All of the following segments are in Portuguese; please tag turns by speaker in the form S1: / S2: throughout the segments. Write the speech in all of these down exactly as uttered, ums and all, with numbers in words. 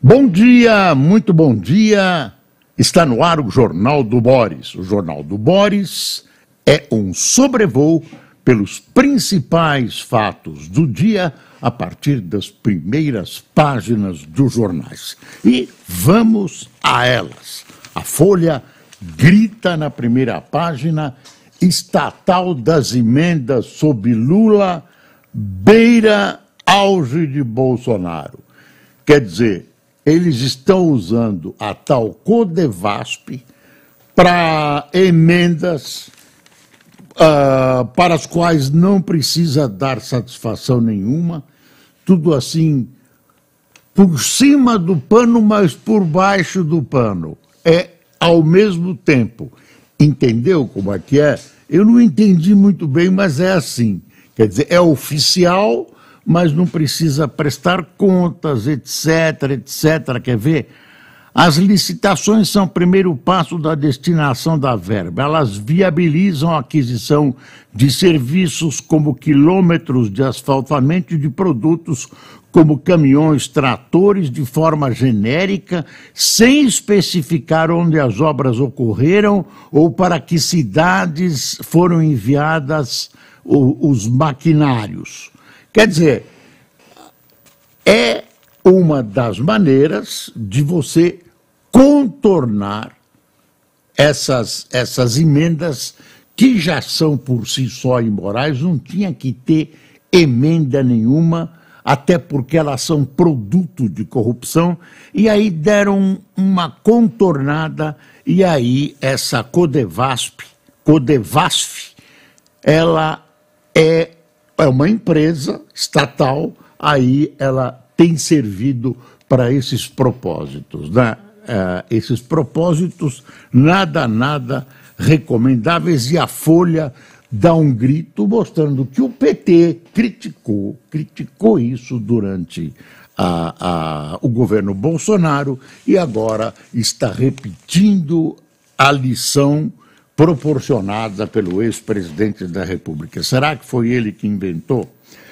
S1: Bom dia, muito bom dia. Está no ar o Jornal do Boris. O Jornal do Boris é um sobrevoo pelos principais fatos do dia a partir das primeiras páginas dos jornais. E vamos a elas. A Folha grita na primeira página: estatal das emendas sob Lula beira auge de Bolsonaro. Quer dizer, eles estão usando a tal Codevasp para emendas uh, para as quais não precisa dar satisfação nenhuma, tudo assim, por cima do pano, mas por baixo do pano. É ao mesmo tempo. Entendeu como é que é? Eu não entendi muito bem, mas é assim. Quer dizer, é oficial, mas não precisa prestar contas, etc, etcétera. Quer ver? As licitações são o primeiro passo da destinação da verba. Elas viabilizam a aquisição de serviços como quilômetros de asfaltamento e de produtos como caminhões, tratores, de forma genérica, sem especificar onde as obras ocorreram ou para que cidades foram enviadas os maquinários. Quer dizer, é uma das maneiras de você contornar essas, essas emendas que já são por si só imorais, não tinha que ter emenda nenhuma, até porque elas são produto de corrupção, e aí deram uma contornada, e aí essa Codevasp, Codevasf, ela é É uma empresa estatal, aí ela tem servido para esses propósitos, né? É, esses propósitos nada, nada recomendáveis, e a Folha dá um grito mostrando que o P T criticou, criticou isso durante a, a, o governo Bolsonaro e agora está repetindo a lição proporcionada pelo ex-presidente da República. Será que foi ele que inventou?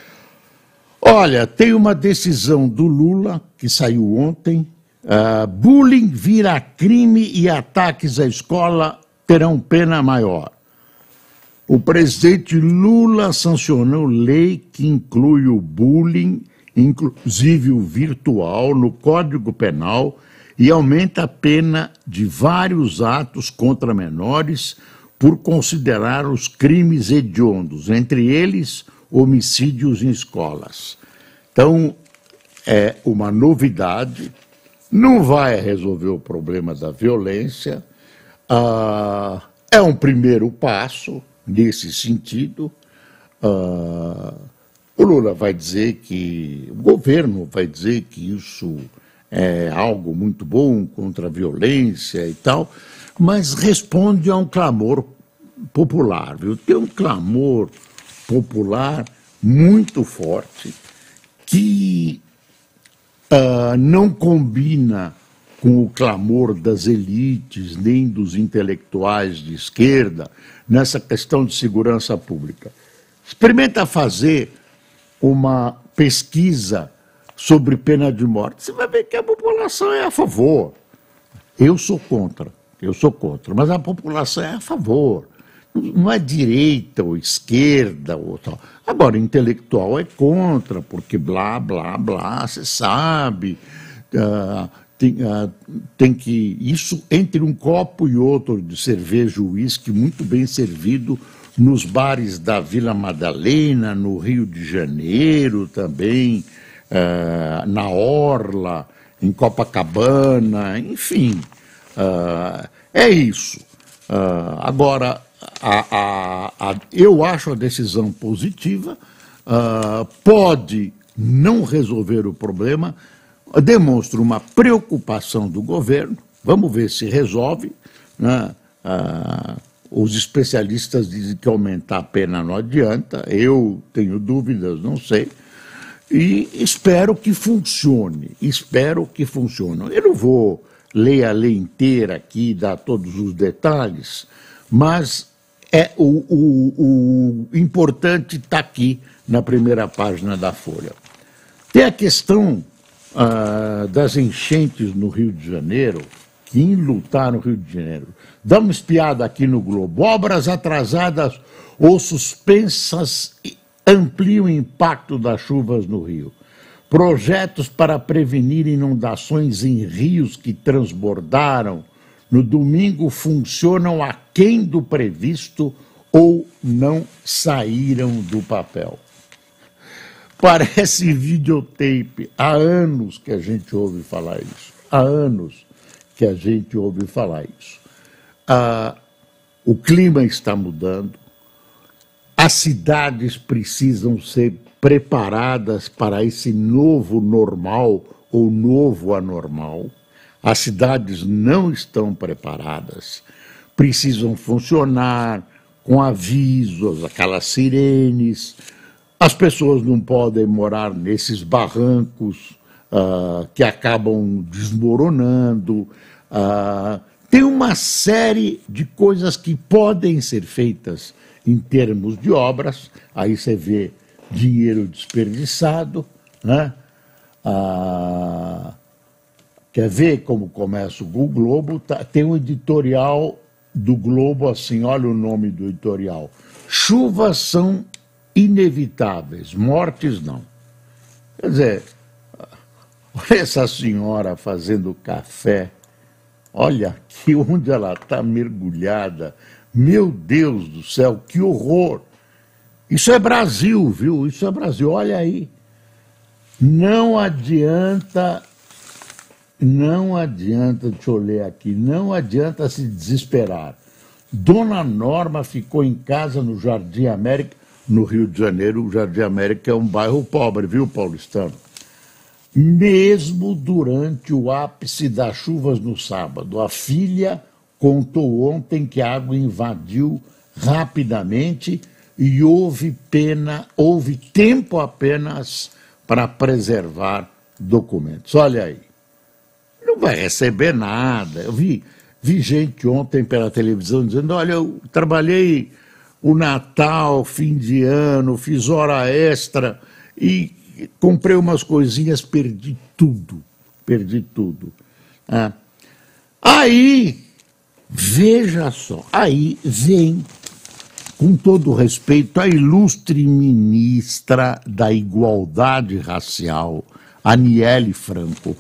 S1: Olha, tem uma decisão do Lula, que saiu ontem, uh, bullying vira crime e ataques à escola terão pena maior. O presidente Lula sancionou lei que inclui o bullying, inclusive o virtual, no Código Penal, e aumenta a pena de vários atos contra menores por considerar os crimes hediondos, entre eles homicídios em escolas. Então, é uma novidade, não vai resolver o problema da violência, ah, é um primeiro passo nesse sentido. Ah, o Lula vai dizer que, o governo vai dizer que isso é algo muito bom contra a violência e tal, mas responde a um clamor popular, viu? Tem um clamor popular muito forte que uh, não combina com o clamor das elites nem dos intelectuais de esquerda nessa questão de segurança pública. Experimenta fazer uma pesquisa sobre pena de morte, você vai ver que a população é a favor. Eu sou contra, eu sou contra, mas a população é a favor. Não é direita ou esquerda ou tal. Agora, intelectual é contra, porque blá, blá, blá, você sabe, uh, tem, uh, tem que... Isso entre um copo e outro de cerveja ou uísque muito bem servido nos bares da Vila Madalena, no Rio de Janeiro também, Uh, na Orla, em Copacabana, enfim, uh, é isso. Uh, agora, a, a, a, eu acho a decisão positiva, uh, pode não resolver o problema, demonstra uma preocupação do governo, vamos ver se resolve, né? Uh, os especialistas dizem que aumentar a pena não adianta, eu tenho dúvidas, não sei. E espero que funcione, espero que funcione. Eu não vou ler a lei inteira aqui, dar todos os detalhes, mas é o, o, o importante está aqui na primeira página da Folha. Tem a questão ah, das enchentes no Rio de Janeiro, que enlutaram o Rio de Janeiro. Dá uma espiada aqui no Globo. Obras atrasadas ou suspensas ampliam o impacto das chuvas no Rio. Projetos para prevenir inundações em rios que transbordaram no domingo funcionam aquém do previsto ou não saíram do papel. Parece videotape. Há anos que a gente ouve falar isso. Há anos que a gente ouve falar isso. Ah, o clima está mudando. As cidades precisam ser preparadas para esse novo normal ou novo anormal. As cidades não estão preparadas. Precisam funcionar com avisos, aquelas sirenes. As pessoas não podem morar nesses barrancos uh, que acabam desmoronando. Uh, tem uma série de coisas que podem ser feitas em termos de obras. Aí você vê dinheiro desperdiçado, né? Uh, quer ver como começa o Globo? Tá, tem um editorial do Globo assim, olha o nome do editorial. Chuvas são inevitáveis, mortes não. Quer dizer, olha essa senhora fazendo café, olha aqui onde ela está mergulhada, meu Deus do céu, que horror. Isso é Brasil, viu? Isso é Brasil, olha aí. Não adianta, não adianta, deixa eu ler aqui, não adianta se desesperar. Dona Norma ficou em casa no Jardim América, no Rio de Janeiro. O Jardim América é um bairro pobre, viu, paulistano? Mesmo durante o ápice das chuvas no sábado, a filha contou ontem que a água invadiu rapidamente e houve pena, houve tempo apenas para preservar documentos. Olha aí, não vai receber nada. Eu vi, vi gente ontem pela televisão dizendo, olha, eu trabalhei o Natal, fim de ano, fiz hora extra e comprei umas coisinhas, perdi tudo, perdi tudo. Ah. Aí, veja só, aí vem, com todo respeito, a ilustre ministra da Igualdade Racial, Aniele Franco.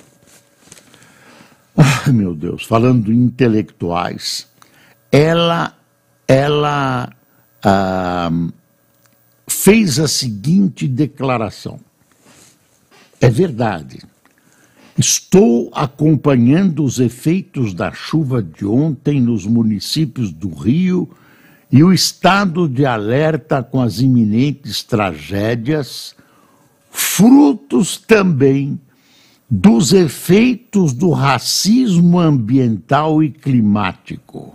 S1: Ah, meu Deus, falando em intelectuais, ela, ela ah, fez a seguinte declaração. É verdade, estou acompanhando os efeitos da chuva de ontem nos municípios do Rio e o estado de alerta com as iminentes tragédias, frutos também dos efeitos do racismo ambiental e climático.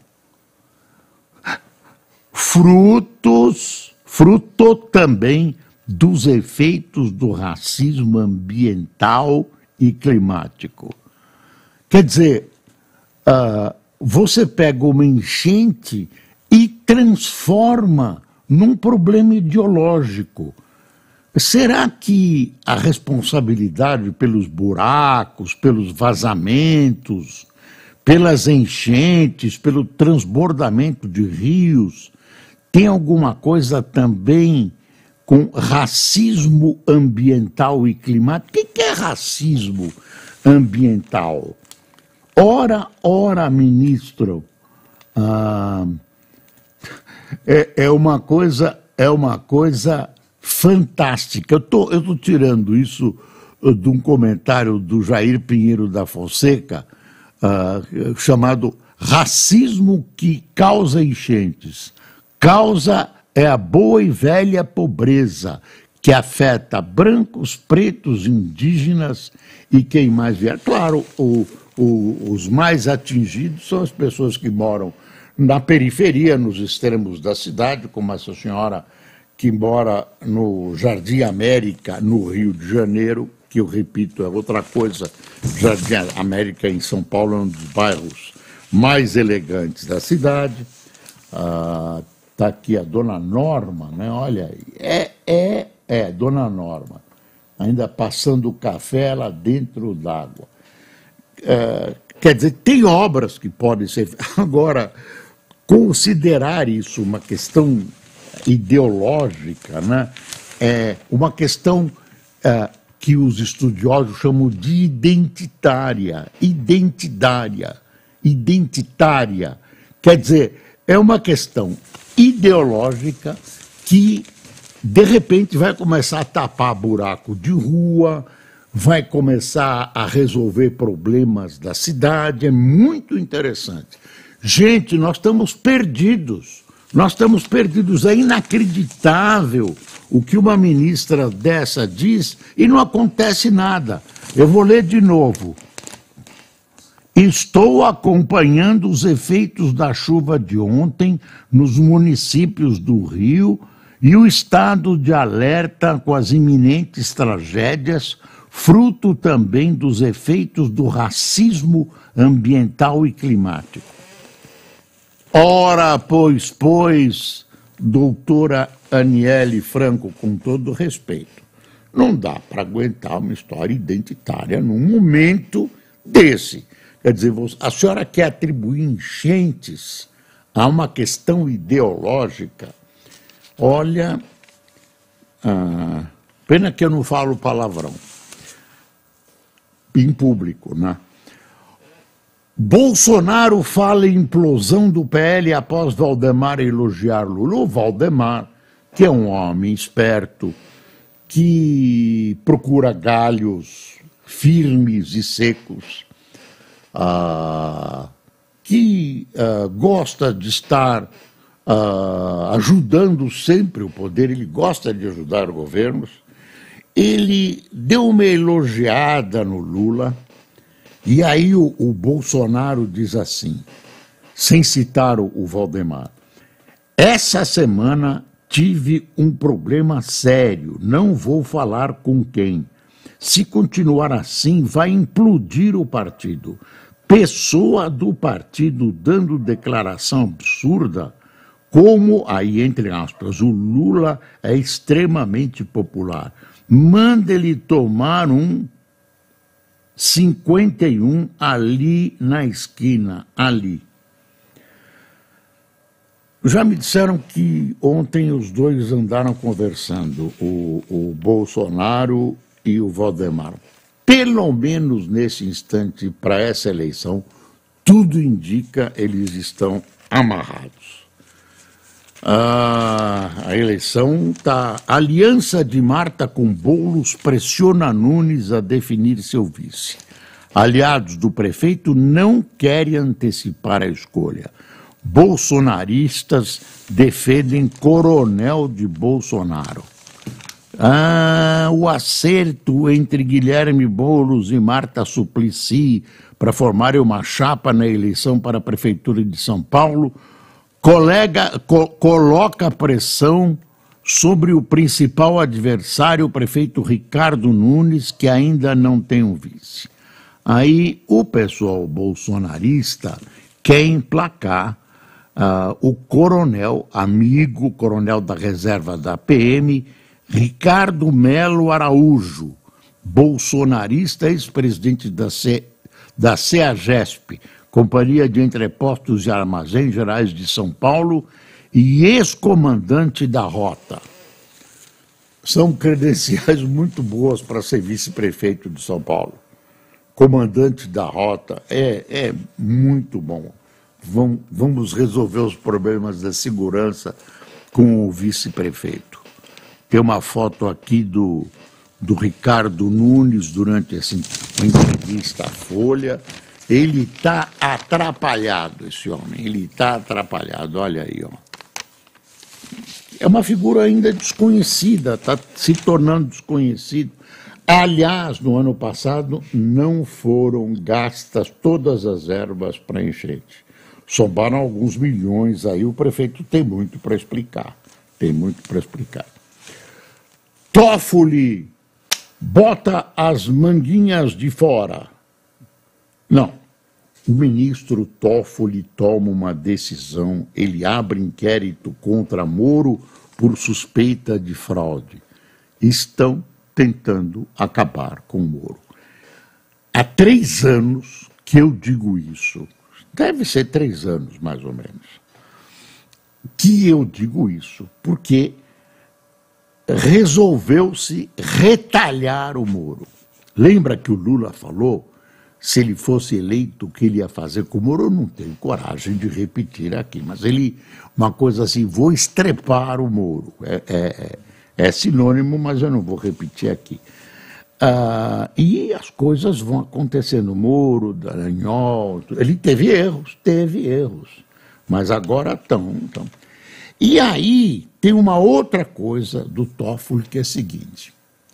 S1: Frutos, fruto também dos efeitos do racismo ambiental e climático. Quer dizer, uh, você pega uma enchente e transforma num problema ideológico. Será que a responsabilidade pelos buracos, pelos vazamentos, pelas enchentes, pelo transbordamento de rios, tem alguma coisa também com racismo ambiental e climático? O que é racismo ambiental? Ora, ora, ministro, ah, é, é uma coisa, é uma coisa fantástica. Eu tô, eu tô tirando isso uh, de um comentário do Jair Pinheiro da Fonseca, uh, chamado Racismo que causa enchentes. Causa é a boa e velha pobreza, que afeta brancos, pretos, indígenas e quem mais vier. Claro, o, o, os mais atingidos são as pessoas que moram na periferia, nos extremos da cidade, como essa senhora que mora no Jardim América, no Rio de Janeiro, que eu repito, é outra coisa. Jardim América em São Paulo é um dos bairros mais elegantes da cidade. Ah, tá aqui a Dona Norma, né? Olha aí. É, é, é, Dona Norma. ainda passando o café lá dentro d'água. É, quer dizer, tem obras que podem ser... Agora, considerar isso uma questão ideológica, né, é uma questão é, que os estudiosos chamam de identitária, identitária, identitária. Quer dizer, é uma questão ideológica que, de repente, vai começar a tapar buraco de rua, vai começar a resolver problemas da cidade, é muito interessante. Gente, nós estamos perdidos, nós estamos perdidos, é inacreditável o que uma ministra dessa diz e não acontece nada. Eu vou ler de novo. Estou acompanhando os efeitos da chuva de ontem nos municípios do Rio e o estado de alerta com as iminentes tragédias, fruto também dos efeitos do racismo ambiental e climático. Ora, pois, pois, doutora Aniele Franco, com todo respeito, não dá para aguentar uma história identitária num momento desse. Quer dizer, a senhora quer atribuir enchentes a uma questão ideológica. Olha, ah, pena que eu não falo palavrão em público, né? Bolsonaro fala em implosão do P L após Valdemar elogiar Lula. O Valdemar, que é um homem esperto, que procura galhos firmes e secos, ah, que ah, gosta de estar ah, ajudando sempre o poder, ele gosta de ajudar governos. Ele deu uma elogiada no Lula. E aí o, o Bolsonaro diz assim, sem citar o, o Valdemar, essa semana tive um problema sério, não vou falar com quem. Se continuar assim, vai implodir o partido. Pessoa do partido dando declaração absurda, como, aí entre aspas, o Lula é extremamente popular. Manda ele tomar um cinquenta e um ali na esquina, ali. Já me disseram que ontem os dois andaram conversando, o, o Bolsonaro e o Valdemar. Pelo menos nesse instante, para essa eleição, tudo indica eles estão amarrados. Ah, a eleição está... A aliança de Marta com Boulos pressiona Nunes a definir seu vice. Aliados do prefeito não querem antecipar a escolha. Bolsonaristas defendem coronel de Bolsonaro. Ah, o acerto entre Guilherme Boulos e Marta Suplicy para formarem uma chapa na eleição para a Prefeitura de São Paulo Colega, co coloca pressão sobre o principal adversário, o prefeito Ricardo Nunes, que ainda não tem um vice. Aí o pessoal bolsonarista quer emplacar uh, o coronel, amigo, coronel da reserva da P M, Ricardo Melo Araújo, bolsonarista, ex-presidente da, C da CEAGESP, Companhia de Entrepostos e Armazéns Gerais de São Paulo, e ex-comandante da Rota. São credenciais muito boas para ser vice-prefeito de São Paulo. Comandante da Rota é, é muito bom. Vamos, vamos resolver os problemas da segurança com o vice-prefeito. Tem uma foto aqui do, do Ricardo Nunes durante essa entrevista à Folha. Ele está atrapalhado, esse homem, ele está atrapalhado, olha aí, ó. É uma figura ainda desconhecida, está se tornando desconhecido. Aliás, no ano passado, não foram gastas todas as verbas para enchente. Sobraram alguns milhões aí, o prefeito tem muito para explicar, tem muito para explicar. Toffoli bota as manguinhas de fora. Não, o ministro Toffoli toma uma decisão, ele abre inquérito contra Moro por suspeita de fraude. Estão tentando acabar com o Moro. Há três anos que eu digo isso, deve ser três anos mais ou menos, que eu digo isso, porque resolveu-se retalhar o Moro. Lembra que o Lula falou, se ele fosse eleito, o que ele ia fazer com o Moro? Eu não tenho coragem de repetir aqui, mas ele, uma coisa assim, vou estrepar o Moro. É, é, é sinônimo, mas eu não vou repetir aqui. Ah, e as coisas vão acontecendo. Moro, Dallagnol, ele teve erros, teve erros, mas agora estão. Tão. E aí tem uma outra coisa do Toffoli que é a seguinte.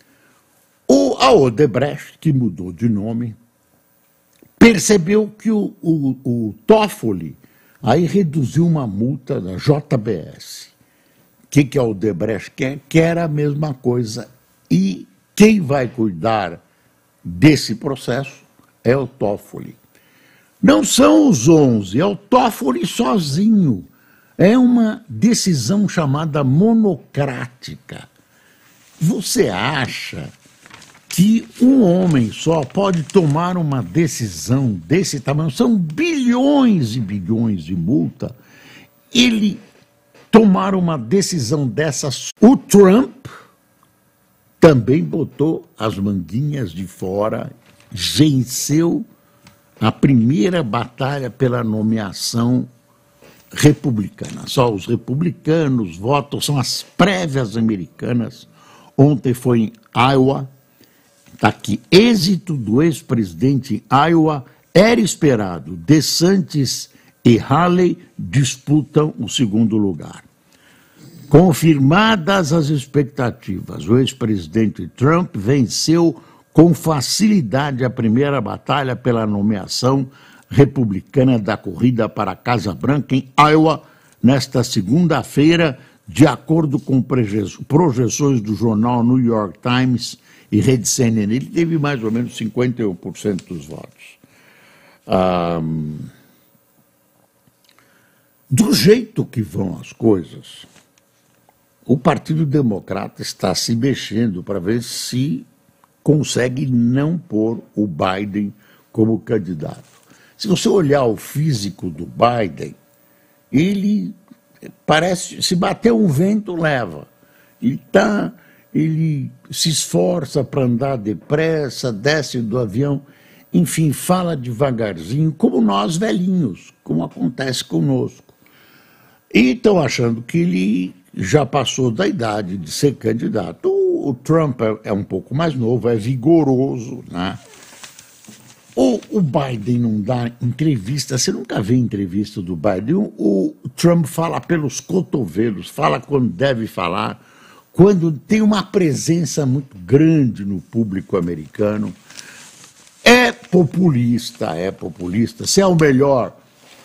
S1: O, a Odebrecht, que mudou de nome, percebeu que o, o, o Toffoli aí reduziu uma multa da J B S. O que, que a Odebrecht quer? Quer a mesma coisa. E quem vai cuidar desse processo é o Toffoli. Não são os onze, é o Toffoli sozinho. É uma decisão chamada monocrática. Você acha que um homem só pode tomar uma decisão desse tamanho? São bilhões e bilhões de multa. Ele tomar uma decisão dessas. O Trump também botou as manguinhas de fora, venceu a primeira batalha pela nomeação republicana. Só os republicanos votam, são as prévias americanas. Ontem foi em Iowa. Está aqui, êxito do ex-presidente em Iowa era esperado. DeSantis e Haley disputam o segundo lugar. Confirmadas as expectativas, o ex-presidente Trump venceu com facilidade a primeira batalha pela nomeação republicana da corrida para a Casa Branca em Iowa nesta segunda-feira, de acordo com projeções do jornal New York Times e Rede C N N. Ele teve mais ou menos cinquenta e um por cento dos votos. Um, do jeito que vão as coisas, o Partido Democrata está se mexendo para ver se consegue não pôr o Biden como candidato. Se você olhar o físico do Biden, ele parece, se bater um vento, leva. Ele, tá, ele se esforça para andar depressa, desce do avião, enfim, fala devagarzinho, como nós velhinhos, como acontece conosco. E estão achando que ele já passou da idade de ser candidato. O, o Trump é, é um pouco mais novo, é vigoroso, né? O, o Biden não dá entrevista, você nunca vê entrevista do Biden. O, o Trump fala pelos cotovelos, fala quando deve falar, quando tem uma presença muito grande no público americano. É populista, é populista. Se é o melhor,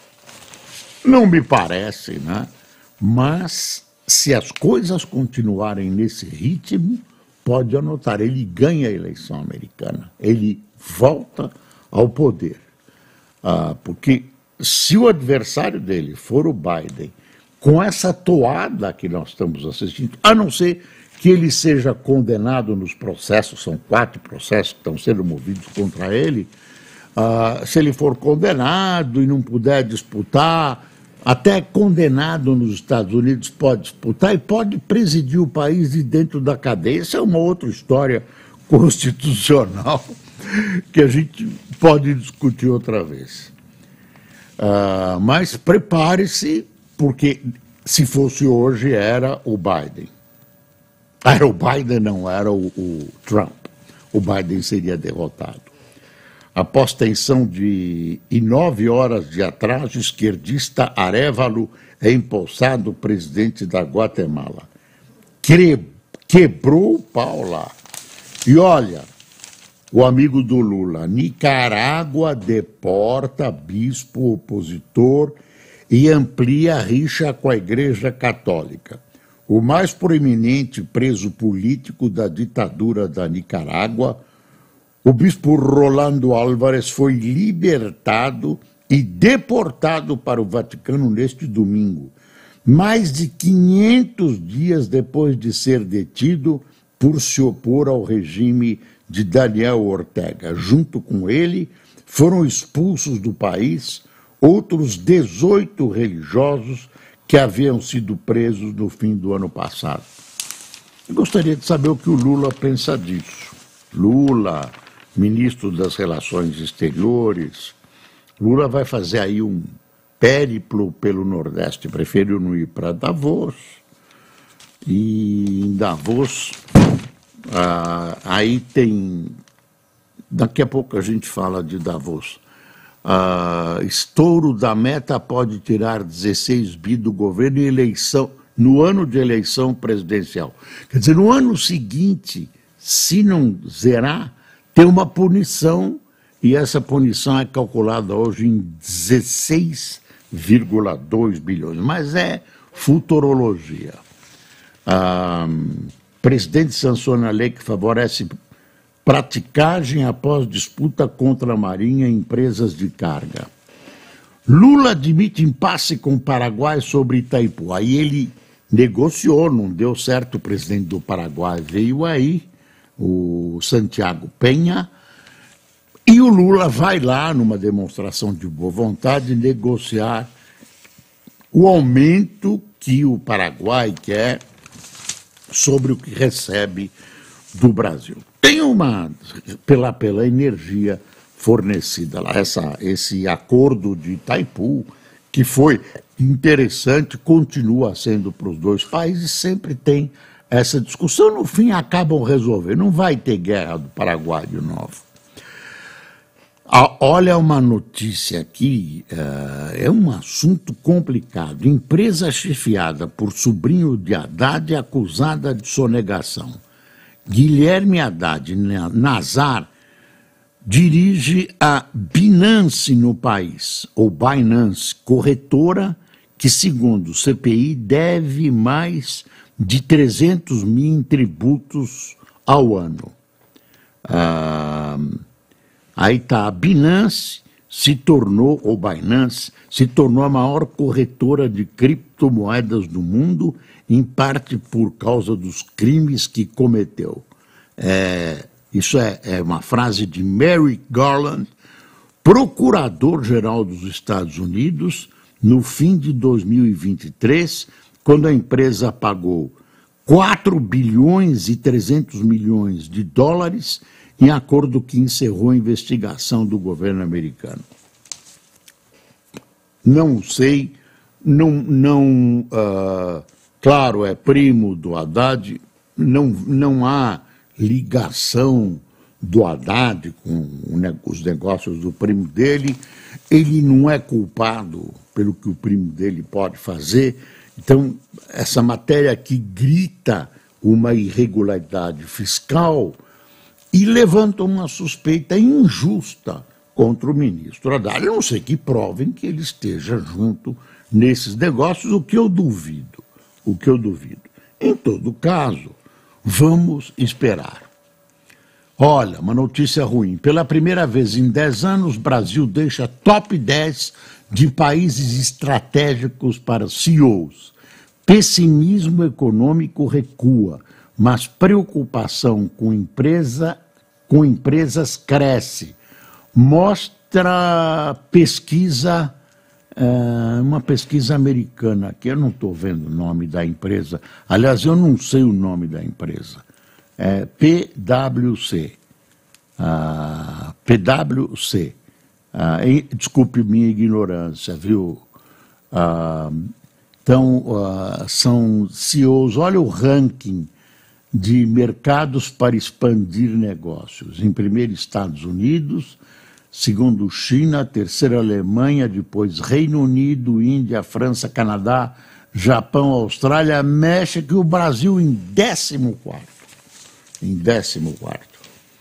S1: não me parece, né? Mas se as coisas continuarem nesse ritmo, pode anotar, ele ganha a eleição americana, ele volta ao poder. Ah, porque se o adversário dele for o Biden, com essa toada que nós estamos assistindo, a não ser que ele seja condenado nos processos, são quatro processos que estão sendo movidos contra ele, ah, se ele for condenado e não puder disputar, até condenado nos Estados Unidos pode disputar e pode presidir o país de dentro da cadeia. Isso é uma outra história constitucional que a gente pode discutir outra vez. Uh, mas prepare-se, porque se fosse hoje era o Biden. Era o Biden, não era o, o Trump. O Biden seria derrotado. Após tensão de e nove horas de atraso, o esquerdista Arévalo é empossado presidente da Guatemala. Que, quebrou o pau lá. E olha, o amigo do Lula, Nicarágua deporta bispo opositor e amplia a rixa com a Igreja Católica. O mais proeminente preso político da ditadura da Nicarágua, o bispo Rolando Álvares, foi libertado e deportado para o Vaticano neste domingo. Mais de quinhentos dias depois de ser detido por se opor ao regime de Daniel Ortega. Junto com ele, foram expulsos do país outros dezoito religiosos que haviam sido presos no fim do ano passado. Eu gostaria de saber o que o Lula pensa disso. Lula, ministro das Relações Exteriores, Lula vai fazer aí um périplo pelo Nordeste, preferiu não ir para Davos, e em Davos, ah, aí tem, daqui a pouco a gente fala de Davos, ah, estouro da meta pode tirar dezesseis bi do governo em eleição, no ano de eleição presidencial. Quer dizer, no ano seguinte, se não zerar, tem uma punição, e essa punição é calculada hoje em dezesseis vírgula dois bilhões, mas é futurologia. Ah, presidente sanciona a lei que favorece praticagem após disputa contra a Marinha e empresas de carga. Lula admite impasse com o Paraguai sobre Itaipu. Aí ele negociou, não deu certo, o presidente do Paraguai veio aí, o Santiago Penha, e o Lula vai lá, numa demonstração de boa vontade, negociar o aumento que o Paraguai quer sobre o que recebe do Brasil. Tem uma, pela, pela energia fornecida lá, essa, esse acordo de Itaipu, que foi interessante, continua sendo para os dois países, sempre tem essa discussão, no fim acabam resolvendo, não vai ter guerra do Paraguai de novo. Ah, olha uma notícia aqui, uh, é um assunto complicado. Empresa chefiada por sobrinho de Haddad é acusada de sonegação. Guilherme Haddad Nazar dirige a Binance no país, ou Binance, corretora que, segundo o C P I, deve mais de trezentos mil em tributos ao ano. Ah... Aí está, a Binance se tornou, ou Binance, se tornou a maior corretora de criptomoedas do mundo, em parte por causa dos crimes que cometeu. É, isso é, é uma frase de Merrick Garland, procurador-geral dos Estados Unidos, no fim de dois mil e vinte e três, quando a empresa pagou quatro bilhões e trezentos milhões de dólares em acordo que encerrou a investigação do governo americano. Não sei, não, não uh, claro, é primo do Haddad, não, não há ligação do Haddad com os negócios do primo dele, ele não é culpado pelo que o primo dele pode fazer, então essa matéria aqui grita uma irregularidade fiscal e levanta uma suspeita injusta contra o ministro Haddad. Eu não sei que provem que ele esteja junto nesses negócios, o que eu duvido, o que eu duvido. Em todo caso, vamos esperar. Olha, uma notícia ruim. Pela primeira vez em dez anos, o Brasil deixa top dez de países estratégicos para C E Os. Pessimismo econômico recua, mas preocupação com, empresa, com empresas cresce. Mostra pesquisa, uh, uma pesquisa americana, que eu não estou vendo o nome da empresa, aliás, eu não sei o nome da empresa, é P W C, uh, P W C, uh, e, desculpe minha ignorância, viu? Uh, então, uh, são C E Os, olha o ranking de mercados para expandir negócios. Em primeiro, Estados Unidos, segundo, China, terceiro, Alemanha, depois Reino Unido, Índia, França, Canadá, Japão, Austrália, México e o Brasil em décimo quarto. Em décimo quarto.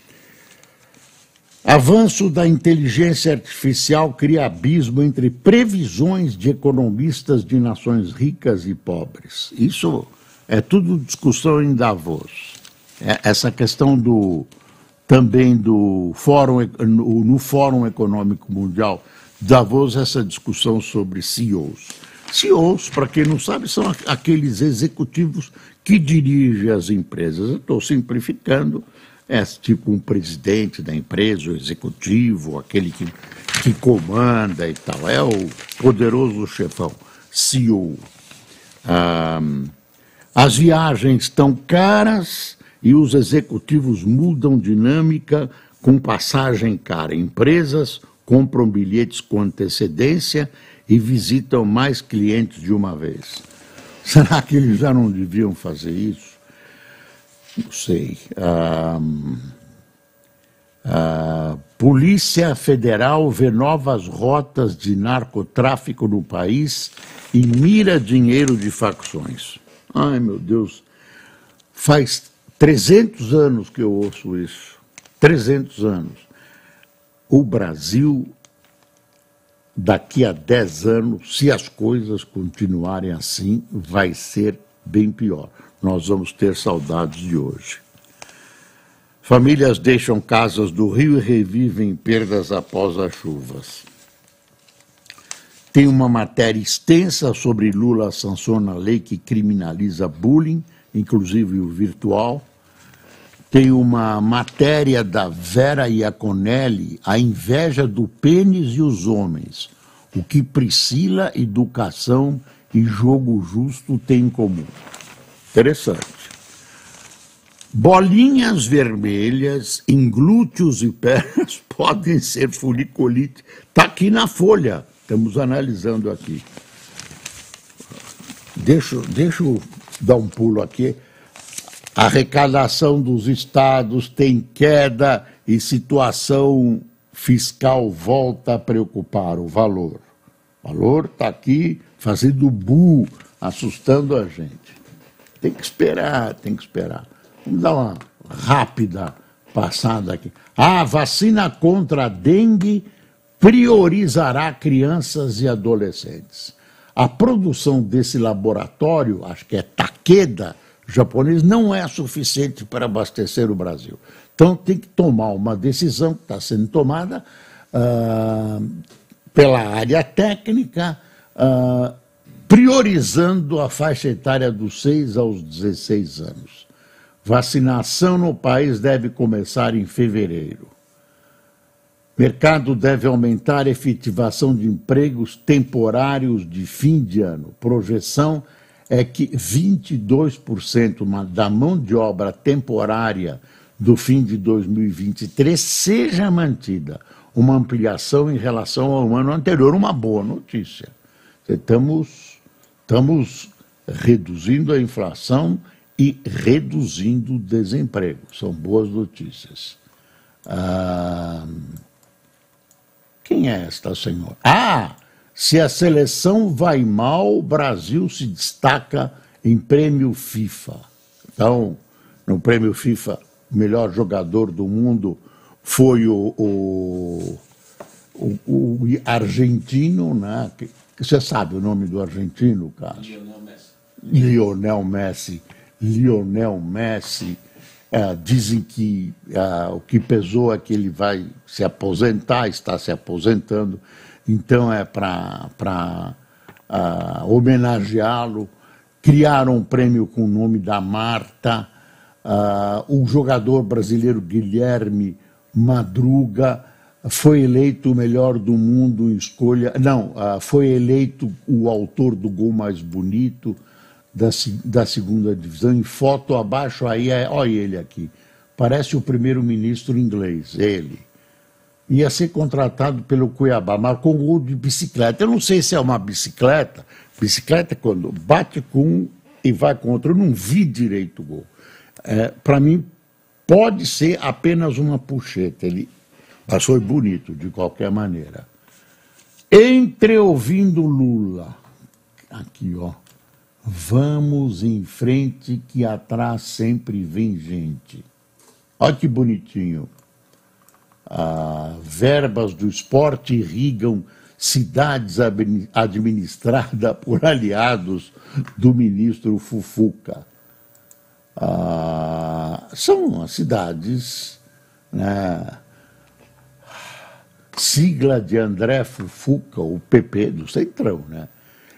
S1: Avanço da inteligência artificial cria abismo entre previsões de economistas de nações ricas e pobres. Isso é tudo discussão em Davos. É essa questão do, também do fórum, no, no Fórum Econômico Mundial, Davos, essa discussão sobre C E Os. C E Os, para quem não sabe, são aqueles executivos que dirigem as empresas. Eu estou simplificando, é tipo um presidente da empresa, o executivo, aquele que, que comanda e tal. É o poderoso chefão, C E O. Ah, as viagens estão caras e os executivos mudam dinâmica com passagem cara. Empresas compram bilhetes com antecedência e visitam mais clientes de uma vez. Será que eles já não deviam fazer isso? Não sei. Ah, a Polícia Federal vê novas rotas de narcotráfico no país e mira dinheiro de facções. Ai, meu Deus, faz trezentos anos que eu ouço isso. trezentos anos. O Brasil, daqui a dez anos, se as coisas continuarem assim, vai ser bem pior. Nós vamos ter saudades de hoje. Famílias deixam casas do Rio e revivem perdas após as chuvas. Tem uma matéria extensa sobre Lula sanciona a lei que criminaliza bullying, inclusive o virtual. Tem uma matéria da Vera Iaconelli, A Inveja do Pênis e os Homens, o que Priscila, educação e jogo justo têm em comum. Interessante. Bolinhas vermelhas em glúteos e pernas podem ser foliculite. Está aqui na folha, estamos analisando aqui. Deixa, deixa eu dar um pulo aqui. A arrecadação dos estados tem queda e situação fiscal volta a preocupar. O valor. O valor está aqui fazendo bu, assustando a gente. Tem que esperar, tem que esperar. Vamos dar uma rápida passada aqui. A vacina contra a dengue priorizará crianças e adolescentes. A produção desse laboratório, acho que é Takeda, japonês, não é suficiente para abastecer o Brasil. Então tem que tomar uma decisão que está sendo tomada uh, pela área técnica, uh, priorizando a faixa etária dos seis aos dezesseis anos. Vacinação no país deve começar em fevereiro. Mercado deve aumentar a efetivação de empregos temporários de fim de ano. Projeção é que vinte e dois por cento da mão de obra temporária do fim de dois mil e vinte e três seja mantida. Uma ampliação em relação ao ano anterior. Uma boa notícia. Estamos, estamos reduzindo a inflação e reduzindo o desemprego. São boas notícias. Ah, quem é esta senhora? Ah, se a seleção vai mal, o Brasil se destaca em prêmio FIFA. Então, no prêmio FIFA, o melhor jogador do mundo foi o, o, o, o argentino, né? Você sabe o nome do argentino, Cássio?
S2: Lionel Messi.
S1: Lionel Messi. Lionel Messi, é, dizem que é, o que pesou é que ele vai se aposentar, está se aposentando, então é para uh, homenageá-lo. Criaram um prêmio com o nome da Marta, uh, o jogador brasileiro Guilherme Madruga foi eleito o melhor do mundo em escolha, não, uh, foi eleito o autor do gol mais bonito Da, da segunda divisão. Em foto abaixo, aí é, olha ele aqui, parece o primeiro-ministro inglês, ele. Ia ser contratado pelo Cuiabá, marcou um gol de bicicleta. Eu não sei se é uma bicicleta, bicicleta é quando bate com um e vai com outro. Eu não vi direito o gol. É, para mim, pode ser apenas uma puxeta, ele, mas foi bonito, de qualquer maneira. Entre ouvindo Lula, aqui, ó, vamos em frente que atrás sempre vem gente. Olha que bonitinho. Ah, verbas do esporte irrigam cidades administradas por aliados do ministro Fufuca. Ah, são as cidades, né, sigla de André Fufuca, o P P do Centrão, né?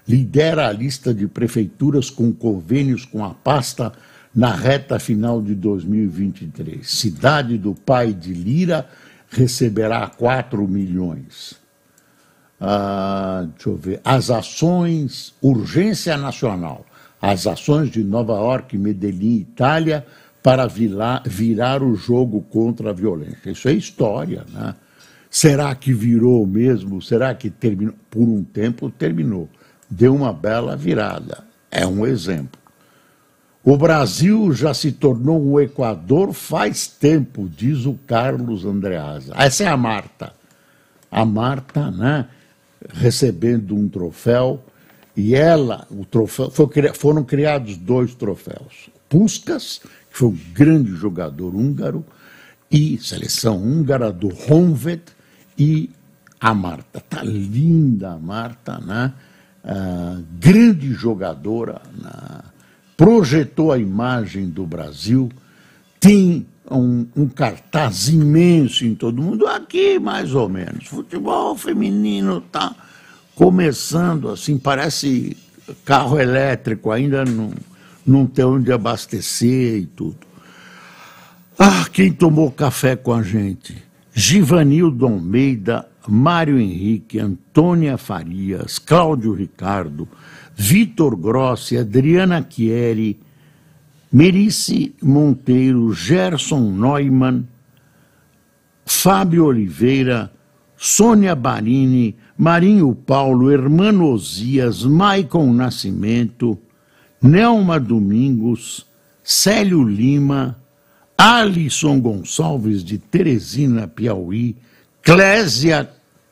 S1: lidera a lista de prefeituras com convênios com a pasta na reta final de dois mil e vinte e três. Cidade do Pai de Lira receberá quatro milhões. Ah, deixa eu ver. As ações, urgência nacional, as ações de Nova York, Medellín, Itália, para virar, virar o jogo contra a violência. Isso é história, né? Será que virou mesmo? Será que terminou? Por um tempo terminou. Deu uma bela virada. É um exemplo. O Brasil já se tornou um Equador faz tempo, diz o Carlos Andreasa. Essa é a Marta. A Marta, né, recebendo um troféu, e ela, o troféu, foi, foram criados dois troféus. Puskás, que foi um grande jogador húngaro, e seleção húngara do Honvéd, e a Marta. Tá linda a Marta, né? Ah, grande jogadora, né? Projetou a imagem do Brasil, tem um, um cartaz imenso em todo mundo, aqui mais ou menos. Futebol feminino está começando assim, parece carro elétrico, ainda não, não tem onde abastecer e tudo. Ah, quem tomou café com a gente? Givanildo Almeida, Mário Henrique, Antônia Farias, Cláudio Ricardo, Vitor Grossi, Adriana Chieri, Merice Monteiro, Gerson Neumann, Fábio Oliveira, Sônia Barini, Marinho Paulo, Hermano Osias, Maicon Nascimento, Nelma Domingos, Célio Lima, Alisson Gonçalves de Teresina, Piauí, Clésia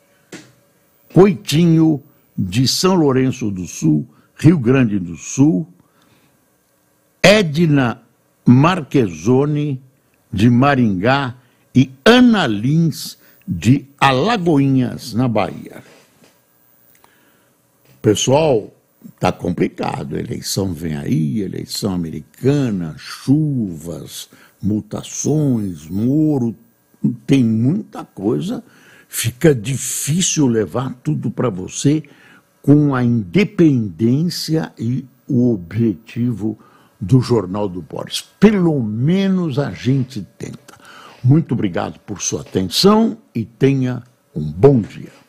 S1: Coitinho de São Lourenço do Sul, Rio Grande do Sul, Edna Marquezoni de Maringá e Ana Lins de Alagoinhas, na Bahia. Pessoal, está complicado, a eleição vem aí, eleição americana, chuvas, mutações, Moro, tem muita coisa, fica difícil levar tudo para você com a independência e o objetivo do Jornal do Boris. Pelo menos a gente tenta. Muito obrigado por sua atenção e tenha um bom dia.